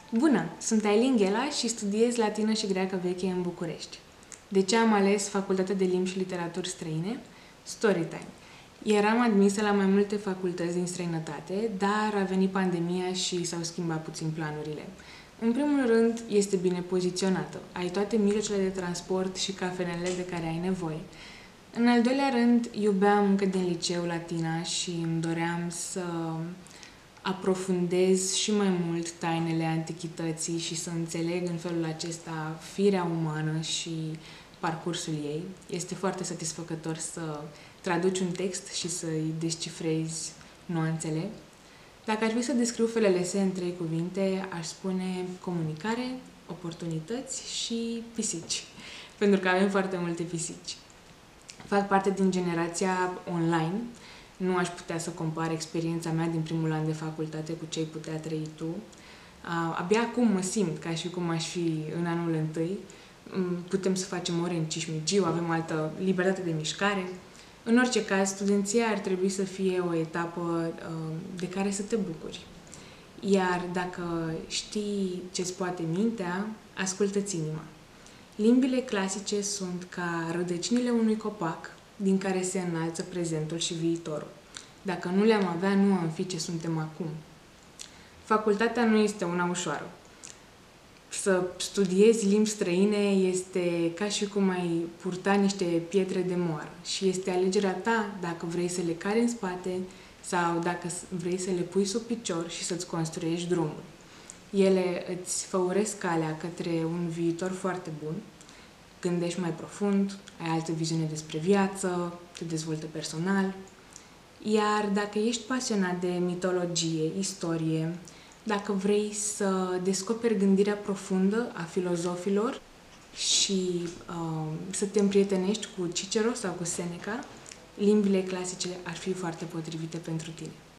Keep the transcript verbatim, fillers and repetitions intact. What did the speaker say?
Bună! Sunt Ailin Ghela și studiez latină și greacă veche în București. De ce am ales Facultatea de Limbi și Literaturi Străine? Storytime. Eram admisă la mai multe facultăți din străinătate, dar a venit pandemia și s-au schimbat puțin planurile. În primul rând, este bine poziționată. Ai toate mijloacele de transport și cafenele de care ai nevoie. În al doilea rând, iubeam încă din liceu latina și îmi doream să aprofundez și mai mult tainele antichității și să înțeleg în felul acesta firea umană și parcursul ei. Este foarte satisfăcător să traduci un text și să-i descifrezi nuanțele. Dacă ar fi să descriu felele S în trei cuvinte, aș spune comunicare, oportunități și pisici, pentru că avem foarte multe pisici. Fac parte din generația online. Nu aș putea să compar experiența mea din primul an de facultate cu ce ai putea trăi tu. Abia acum mă simt ca și cum aș fi în anul întâi. Putem să facem ore în cișmigiu, avem altă libertate de mișcare. În orice caz, studenția ar trebui să fie o etapă de care să te bucuri. Iar dacă știi ce-ți poate mintea, ascultă-ți inima. Limbile clasice sunt ca rădăcinile unui copac din care se înalță prezentul și viitorul. Dacă nu le-am avea, nu am fi ce suntem acum. Facultatea nu este una ușoară. Să studiezi limbi străine este ca și cum ai purta niște pietre de moară și este alegerea ta dacă vrei să le cari în spate sau dacă vrei să le pui sub picior și să-ți construiești drumul. Ele îți făuresc calea către un viitor foarte bun, gândești mai profund, ai altă viziune despre viață, te dezvoltă personal. Iar dacă ești pasionat de mitologie, istorie, dacă vrei să descoperi gândirea profundă a filozofilor și uh, să te împrietenești cu Cicero sau cu Seneca, limbile clasice ar fi foarte potrivite pentru tine.